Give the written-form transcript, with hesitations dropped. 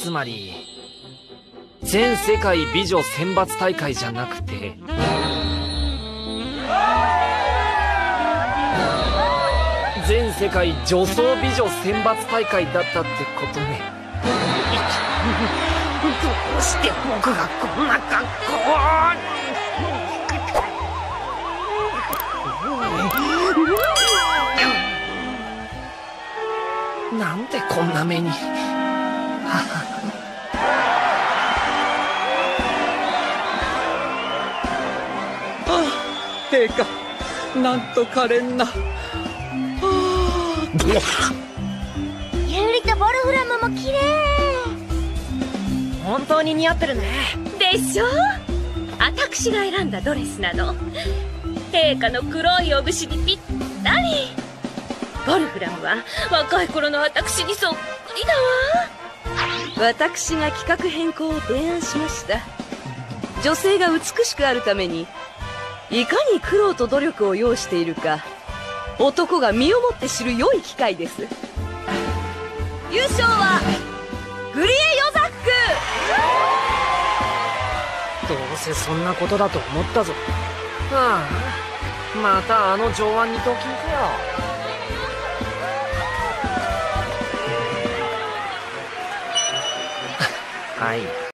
つまり全世界美女選抜大会じゃなくて全世界女装美女選抜大会だったってことね。どうして僕がこんな格好なんでこんな目に陛下、なんと可憐な。 ユリとボルフラムも綺麗。 本当に似合ってるね。 でしょ。私が選んだドレスなの。陛下の黒いお節にぴったり。ボルフラムは若い頃の私にそっくりだわ。 私が企画変更を提案しました。女性が美しくあるためにいかに苦労と努力を要しているか男が身をもって知る良い機会です。優勝はグリエ・ヨザック。 どうせそんなことだと思ったぞ。はあ、またあの上腕二頭筋かよ。はい。